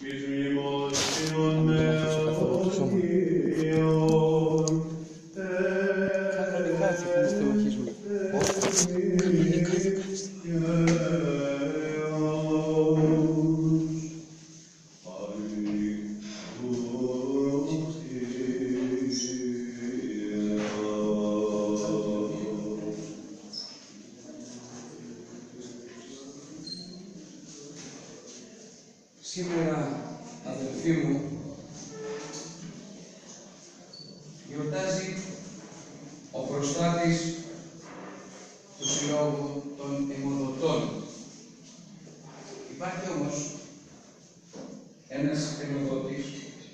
Σήμερα, αδελφοί μου, γιορτάζει ο προστάτης του Συλλόγου των Αιμοδοτών. Υπάρχει όμως ένας αιμοδότης,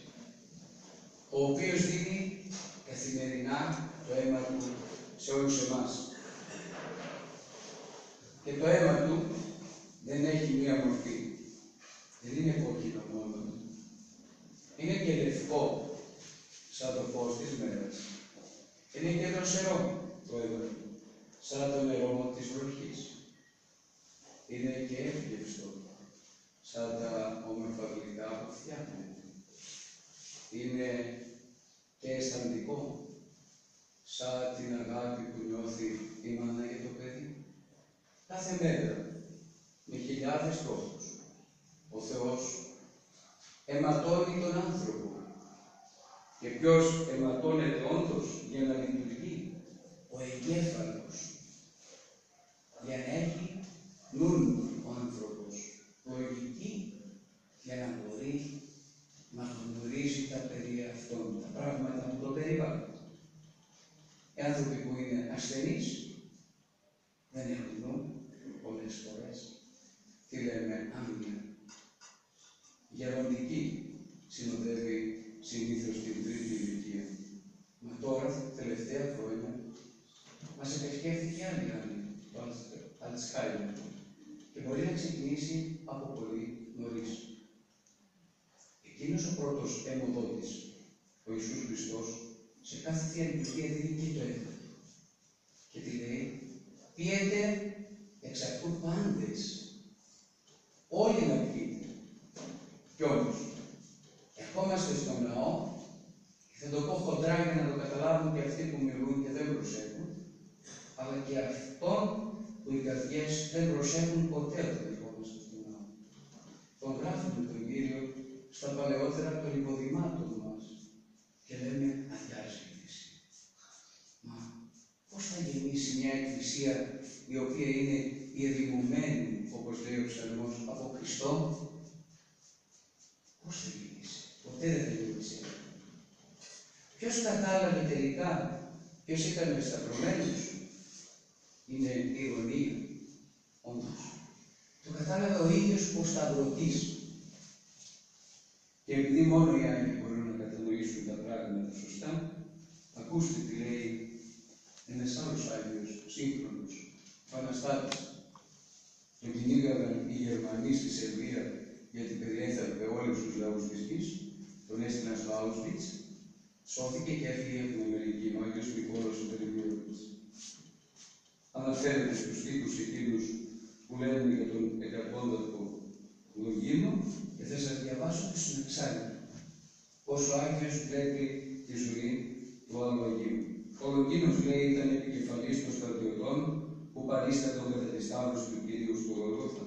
ο οποίος δίνει καθημερινά το αίμα του σε όλους εμάς. Και το αίμα του δεν έχει μία μορφή. Δεν είναι κόκκινο μόνο. Είναι και λευκό, σαν το φως της μέρας. Είναι και δροσερό το αίμα του, σαν το νερό της βροχής. Είναι και εύγευστο, σαν τα όμορφα γλυκά που φτιάχνεται. Είναι και αισθαντικό, σαν την αγάπη που νιώθει η μάνα για το παιδί. Κάθε μέρα, με χιλιάδες τρόπους, ο Θεός αιματώνει τον άνθρωπο. Και ποιος αιματώνεται όντως για να λειτουργεί? Ο εγκέφαλος. Για να έχει νουν ο άνθρωπος, λογική, για να μπορεί να γνωρίζει τα περί αυτών, τα πράγματα που το περιβάλλουν. Οι άνθρωποι που είναι ασθενείς δεν έχουν νου πολλές φορές. Τι λέμε? Άνοια. Γεροντική συνοδεύει συνήθως την τρίτη ηλικία. Μα τώρα, τελευταία χρόνια, μας επισκέφθηκε άλλη άνοια, το Αλτσχάιμερ, και μπορεί να ξεκινήσει από πολύ νωρίς. Εκείνος ο πρώτος αιμοδότης, ο Ιησούς Χριστός, σε κάθε θεία λειτουργία δίνει και το αίμα. Και τι λέει? Πίετε εξ αυτού πάντες, όλοι να πείτε. Κι όμως, ερχόμαστε στον ναό, και θα το πω χοντρά για να το καταλάβουν και αυτοί που μιλούν και δεν προσέχουν, αλλά και αυτόν που οι καρδιές δεν προσέχουν ποτέ όταν ερχόμαστε στον ναό. Τον γράφουμε τον Κύριο στα παλαιότερα των υποδημάτων μας και λέμε αδειάζει η Εκκλησία. Μα πώς θα γεννήσει μια Εκκλησία η οποία είναι η ερημωμένη, όπως λέει ο Ψαλμός, από Χριστό? Πώς θα γεννήσει? Ποτέ δεν θα γεννήσει. Ποιος κατάλαβε τελικά ποιος ήταν μεσταυρωμένος? Είναι ηρωνία. Όντως. Το κατάλαβε ο ίδιος ο Σταυρωτής. Και επειδή μόνο οι Άγιοι μπορούν να κατανοήσουν τα πράγματα σωστά, ακούστε τι λέει ένας άλλος Άγιος, σύγχρονος, ο Αναστάτης. Τον κυνήγαγαν οι Γερμανοί στη Σερβία γιατί περιέθαλπε όλους τους λαούς της γης, τον έστειλαν στο Auschwitz, σώθηκε και έφυγε από την Αμερική, ο Άγιος Νικόλαος ο Τελειώδης. Αναφέρεται στους τύπους εκείνους που λένε για τον εκατόντατο Λογίνο και θα σας διαβάσω και στον εξάρτητο. Πώς ο Άγιος βλέπει τη ζωή του άλλου Αγίου. Ο Λογίνος, λέει, ήταν επικεφαλής των στρατιωτών που παρίστατον κατά τη σταύρωση του Κυρίου στο Γολγόθα.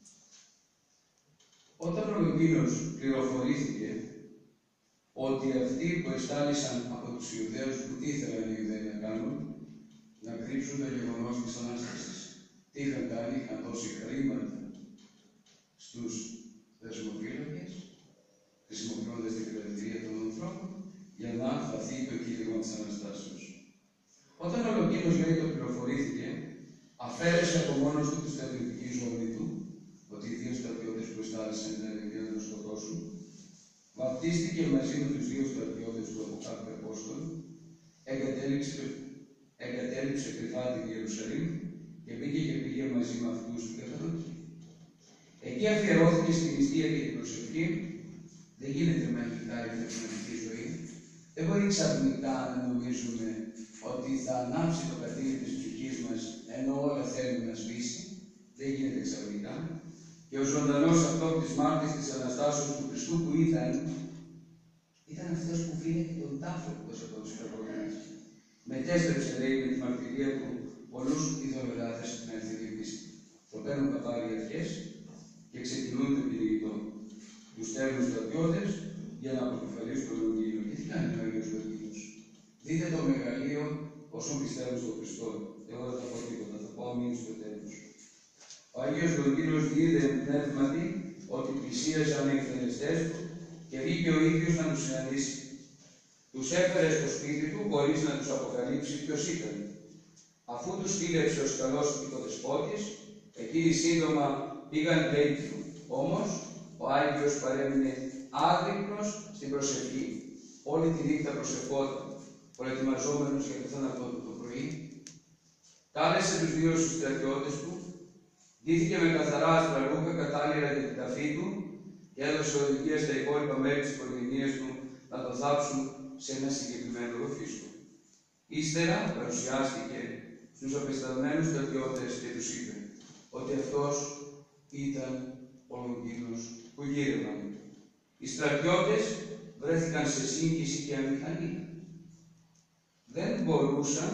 Όταν ο Λογίνος πληροφορήθηκε ότι αυτοί που εστάλησαν από τους Ιουδαίους που τι ήθελαν οι Ιουδαίοι να κάνουν, να κρύψουν το γεγονός της Ανάστασης. Τι είχαν κάνει? Είχαν δώσει χρήματα στους δεσμοφύλακες, χρησιμοποιώντας την πειρατεία των ανθρώπων, για να χαθεί το κήρυγμα της Αναστάσεως. Όταν ο Λογίνος, λέει, το πληροφορήθηκε, αφαίρεσε από μόνος του τη στρατιωτική ζωή του, ότι οι δύο στρατιώτες που εστάλησαν για να τον σκοτώσουν, βαπτίστηκε μαζί με τους δύο στρατιώτες του από κάθε Απόστολο, εγκατέλειψε κρυφά την Ιερουσαλήμ και μπήκε και πήγε μαζί με αυτούς στην Καπαδοκία. Εκεί αφιερώθηκε στην νηστεία και την προσευχή. Δεν γίνεται μαγικά η πνευματική ζωή. Δεν μπορεί ξαφνικά να νομίζουμε ότι θα ανάψει το κατήλι της ψυχής μας ενώ όλα θέλουν να σβήσει. Δεν γίνεται ξαφνικά. Και ο ζωντανός αυτόπτης μάρτυρας της Αναστάσεως του Χριστού που ήταν αυτός που φύγε και τον τάφο από τους κακοποιούς. Μετέστρεψε, λέει, με τη μαρτυρία του πολλούς ειδωλολάτρες στην αληθινή πίστη. Προπαίνουν παπάρια ευχές και ξεκινούν τον κυνηγητό. Τους στέλνουν στρατιώτες για να αποκεφαλίσουν τον Ευαγγέλιο. Και τι κάνει ο Άγιος Βαγγέλιος? Δείτε το μεγαλείο όσων πιστεύουν στον Χριστό. Εγώ δεν θα πω τίποτα, θα πω αμήν στο τέλος. Ο Άγιος Βαγγέλιος διείδε πνεύματι ότι πλησίαζαν οι εκτελεστές του και βγήκε ο ίδιος να τους συναντήσει. Τους έφερε στο σπίτι του χωρίς να τους αποκαλύψει ποιος ήταν. Αφού τους φίλεψε ως καλός οικοδεσπότης, εκείνοι σύντομα πήγαν σπίτι του. Όμως, ο Άγιος παρέμεινε άγρυπνος στην προσευχή. Όλη τη νύχτα προσευχόταν, προετοιμαζόμενος για το θάνατό του το πρωί. Κάλεσε τους δύο στρατιώτες του, ντύθηκε με καθαρά αστραλούκα κατάλληλα για την ταφή του και έδωσε οδηγίες στα υπόλοιπα μέλη της οικογένειας του να τον θάψουν σε ένα συγκεκριμένο ρουφίστο. Ύστερα παρουσιάστηκε στους απεσταλμένους στρατιώτες και τους είπε ότι αυτός ήταν ο Λογγίνος που γύρευαν. Οι στρατιώτες βρέθηκαν σε σύγχυση και αμηχανία. Δεν μπορούσαν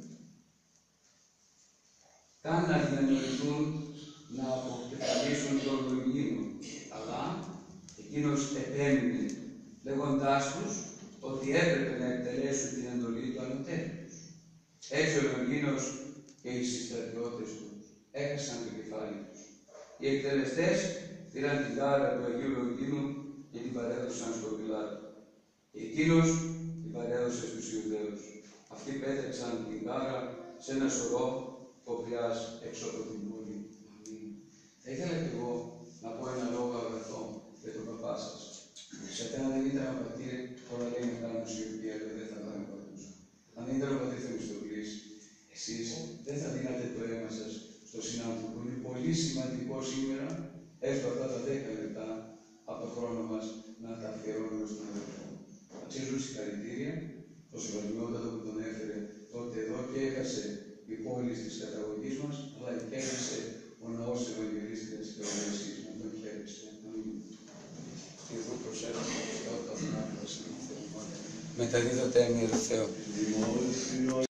καν να διανοηθούν να αποκεφαλίσουν τον Λογγίνο, αλλά εκείνος επέμεινε λέγοντάς τους ότι έπρεπε να εκτελέσουν την εντολή του ανωτέρου τους. Έτσι ο Λογγίνος και οι συστρατιώτες του έχασαν το κεφάλι τους. Οι εκτελεστές πήραν την κάρα του Αγίου Λογγίνου και την παρέδωσαν στον Πιλάτο. Και εκείνος την παρέδωσε στους Ιουδαίους. Αυτοί πέταξαν την κάρα σε ένα σωρό κοπριάς έξω από την πόλη. Θα ήθελα και εγώ να πω ένα λόγο αγαθό για τον παπά σας. Σε τένα δεν ήταν ο πατήρ, όλα λέει να κάνουν σιωπή, αλλά δεν θα κάνουν παντούς. Αν δεν ήταν ο πατήρ Θεμιστοκλής, εσείς δεν θα δίνατε το αίμα σας στο συνάνθρωπο που είναι πολύ σημαντικό σήμερα, έστω αυτά τα 10 λεπτά από το χρόνο μας να τα αφιερώνουμε στον αδελφό. Αξίζουν συγχαρητήρια, το Σεβασμιότατο που τον έφερε τότε εδώ και έχασε η πόλη της καταγωγής μας, αλλά κέρδισε ο ναός της Ευαγγελίστριας της Θεοδέσης. Να τον χαίρεστε. Και εγώ προσέχω το Θεό, το Θεό, μεταδίδω τα έμμυα του Θεού.